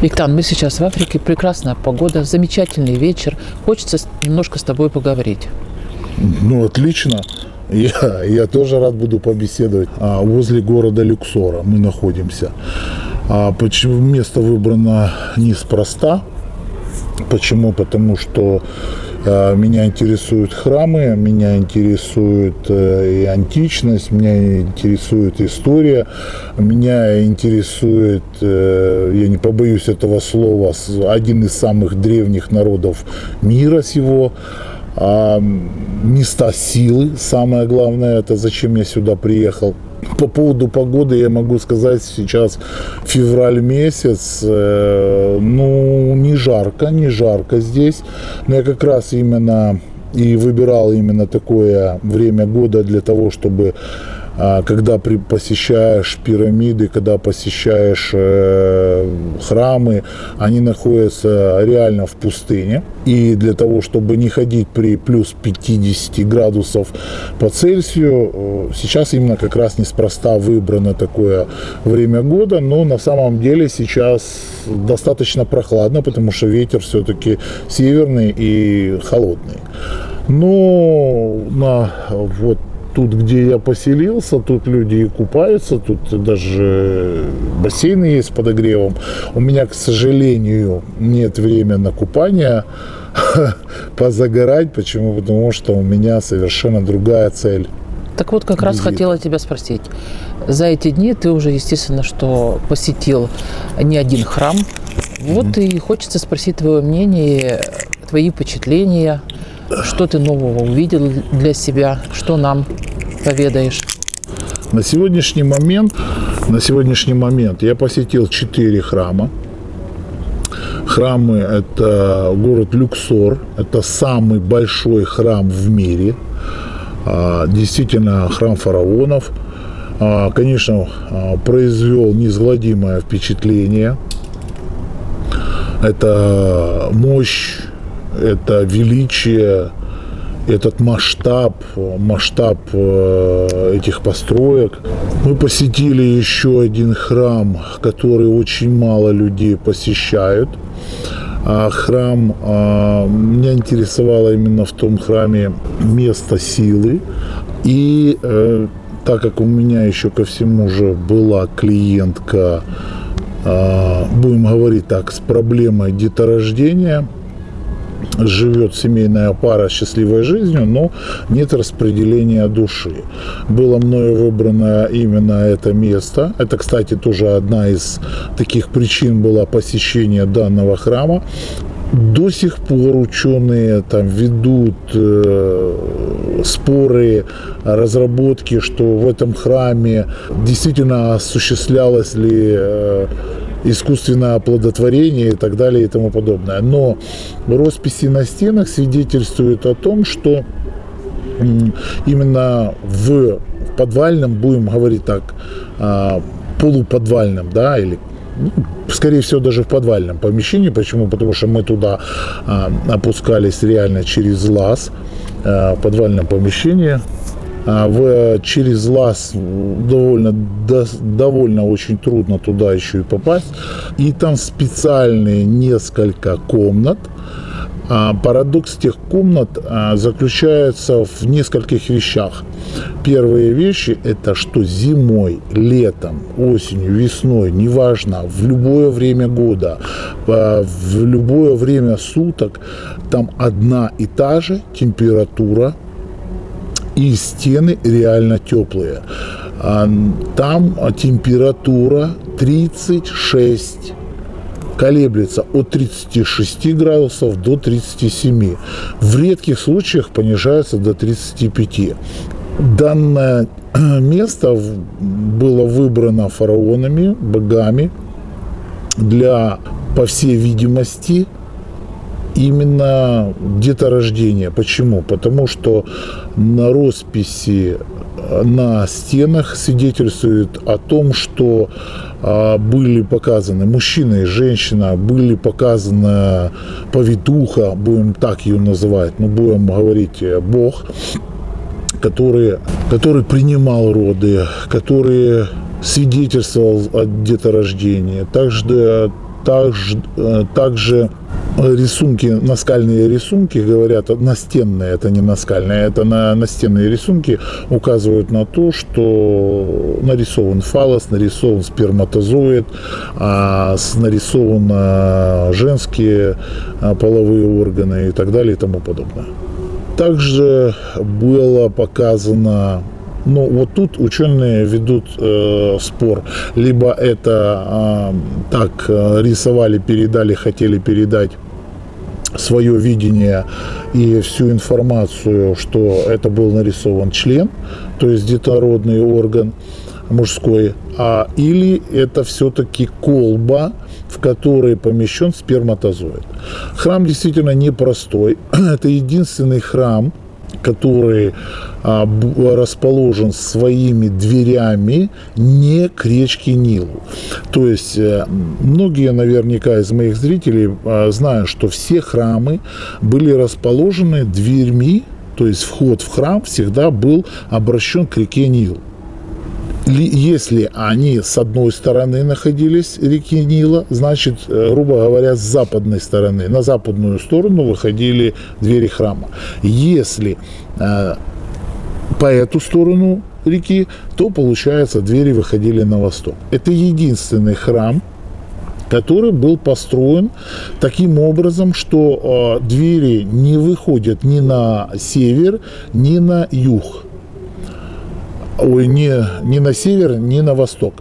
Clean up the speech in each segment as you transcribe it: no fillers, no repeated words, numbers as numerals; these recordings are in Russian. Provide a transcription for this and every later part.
Виктан, мы сейчас в Африке, прекрасная погода, замечательный вечер. Хочется немножко с тобой поговорить. Ну, отлично. Я тоже рад буду побеседовать. Возле города Люксора мы находимся. Почему место выбрано неспроста? Почему? Потому что меня интересуют храмы, меня интересует и античность, меня интересует история, меня интересует, я не побоюсь этого слова, один из самых древних народов мира сего. Места силы, самое главное, это зачем я сюда приехал. По поводу погоды я могу сказать, сейчас февраль месяц, не жарко здесь, но я как раз именно и выбирал именно такое время года для того, чтобы когда посещаешь пирамиды, когда посещаешь храмы, они находятся реально в пустыне. И для того, чтобы не ходить при плюс 50 градусов по Цельсию, сейчас именно как раз неспроста выбрано такое время года. Но на самом деле сейчас достаточно прохладно, потому что ветер все-таки северный и холодный. Но тут, где я поселился, тут люди и купаются, тут даже бассейны есть с подогревом. У меня, к сожалению, нет времени на купание, позагорать. Почему? Потому что у меня совершенно другая цель. Так вот, как раз хотела тебя спросить. За эти дни ты уже, естественно, что посетил не один храм. Вот и хочется спросить твое мнение, твои впечатления. Что ты нового увидел для себя? Что нам поведаешь? На сегодняшний момент я посетил 4 храма. Храмы – это город Люксор. Это самый большой храм в мире. Действительно, храм фараонов. Конечно, произвел неизгладимое впечатление. Это мощь. Это величие, этот масштаб этих построек. Мы посетили еще один храм, который очень мало людей посещают. Храм, меня интересовало именно в том храме место силы. И так как у меня еще ко всему же была клиентка, будем говорить так, с проблемой деторождения, живет семейная пара счастливой жизнью, но нет распределения души. Было мною выбрано именно это место. Это, кстати, тоже одна из таких причин была посещения данного храма. До сих пор ученые там ведут споры, разработки, что в этом храме действительно осуществлялось ли искусственное оплодотворение и так далее и тому подобное. Но росписи на стенах свидетельствуют о том, что именно в подвальном, будем говорить так, полуподвальном, да, или скорее всего даже в подвальном помещении. Почему? Потому что мы туда опускались реально через лаз, в подвальном помещении. Через лаз довольно очень трудно туда еще и попасть. И там специальные несколько комнат. Парадокс тех комнат заключается в нескольких вещах. Первые вещи – это что зимой, летом, осенью, весной, неважно, в любое время года, в любое время суток, там одна и та же температура, и стены реально теплые. Там температура 36, колеблется от 36 градусов до 37. В редких случаях понижается до 35. Данное место было выбрано фараонами, богами для, по всей видимости, именно деторождения. Почему? Потому что на росписи на стенах свидетельствует о том, что были показаны мужчина и женщина, были показаны повитуха, будем так ее называть, но будем говорить Бог, который принимал роды, который свидетельствовал о деторождении. также рисунки, наскальные рисунки, говорят, настенные, это не наскальные, это настенные рисунки указывают на то, что нарисован фаллос, нарисован сперматозоид, нарисованы женские половые органы и так далее и тому подобное. Также было показано, ну вот тут ученые ведут спор, либо это так рисовали, передали, хотели передать свое видение и всю информацию, что это был нарисован член, то есть детородный орган мужской, или это все-таки колба, в которой помещен сперматозоид. Храм действительно непростой. Это единственный храм, который расположен своими дверями не к речке Нилу. То есть многие наверняка из моих зрителей знают, что все храмы были расположены дверьми, то есть вход в храм всегда был обращен к реке Нил. Если они с одной стороны находились реки Нила, значит, грубо говоря, с западной стороны, на западную сторону выходили двери храма. Если по эту сторону реки, то, получается, двери выходили на восток. Это единственный храм, который был построен таким образом, что двери не выходят ни на север, ни на юг. Ни на север, ни на восток.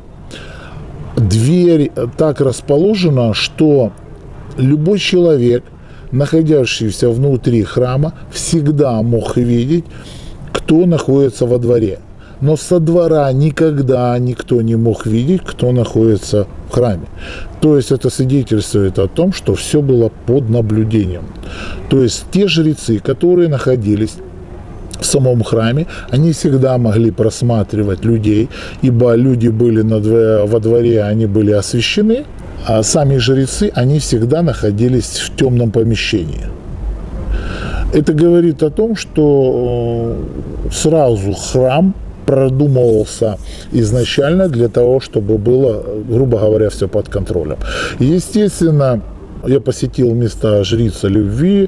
Дверь так расположена, что любой человек, находящийся внутри храма, всегда мог видеть, кто находится во дворе. Но со двора никогда никто не мог видеть, кто находится в храме. То есть это свидетельствует о том, что все было под наблюдением. То есть те жрецы, которые находились в самом храме, они всегда могли просматривать людей, ибо люди были во дворе, они были освящены, а сами жрецы, они всегда находились в темном помещении. Это говорит о том, что сразу храм продумывался изначально для того, чтобы было, грубо говоря, все под контролем. Естественно, я посетил места жрица любви,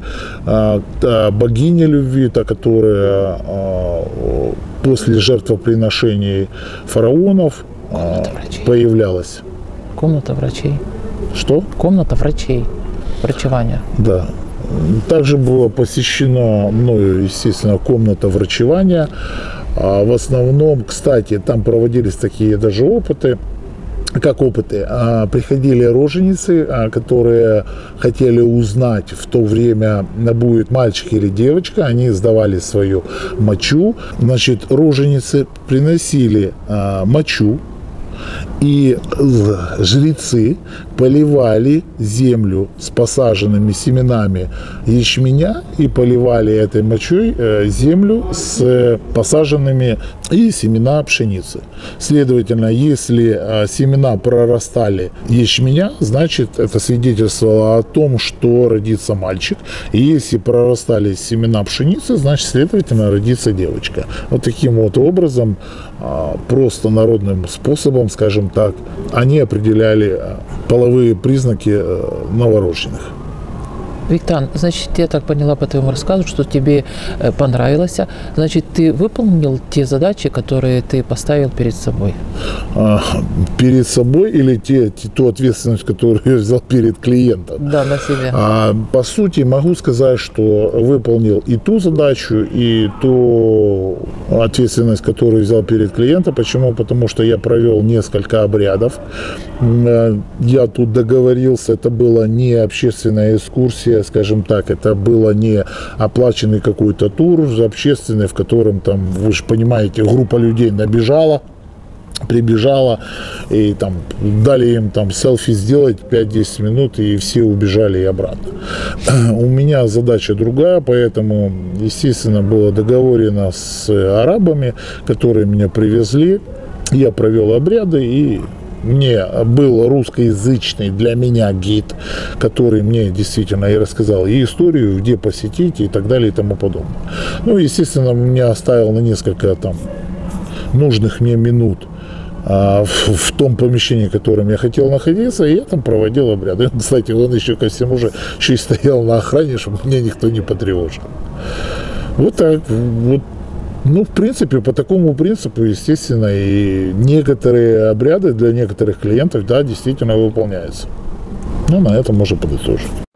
богиня любви, та, которая после жертвоприношений фараонов появлялась. Комната врачей. Что? Комната врачей. Врачевание. Да. Также была посещена мною, естественно, комната врачевания. В основном, кстати, там проводились такие даже опыты. Как опыты? Приходили роженицы, которые хотели узнать в то время, будет мальчик или девочка, они сдавали свою мочу. Значит, роженицы приносили мочу, и жрецы поливали землю с посаженными семенами ячменя и поливали этой мочой землю с посаженными и семена пшеницы. Следовательно, если семена прорастали ячменя, значит, это свидетельствовало о том, что родится мальчик. И если прорастали семена пшеницы, значит, следовательно, родится девочка. Вот таким вот образом, просто народным способом, скажем так, они определяли половые признаки новорожденных. Виктор, значит, я так поняла по твоему рассказу, что тебе понравилось. Значит, ты выполнил те задачи, которые ты поставил перед собой? Перед собой или ту ответственность, которую я взял перед клиентом? Да, на себя. По сути, могу сказать, что выполнил и ту задачу, и ту ответственность, которую взял перед клиентом. Почему? Потому что я провел несколько обрядов. Я тут договорился, это была не общественная экскурсия, скажем так, это было не оплаченный какой-то тур общественный, в котором там, вы же понимаете, группа людей прибежала, и там дали им там селфи сделать 5-10 минут, и все убежали и обратно. У меня задача другая, поэтому, естественно, было договорено с арабами, которые меня привезли. Я провел обряды, и мне был русскоязычный для меня гид, который мне действительно и рассказал и историю, где посетить, и так далее, и тому подобное. Ну, естественно, меня оставил на несколько там нужных мне минут в том помещении, в котором я хотел находиться, и я там проводил обряды. Кстати, он еще ко всему же еще и стоял на охране, чтобы меня никто не потревожил. Вот так. Вот. Ну, в принципе, по такому принципу, естественно, и некоторые обряды для некоторых клиентов, да, действительно выполняются. Ну, на этом можно подытожить.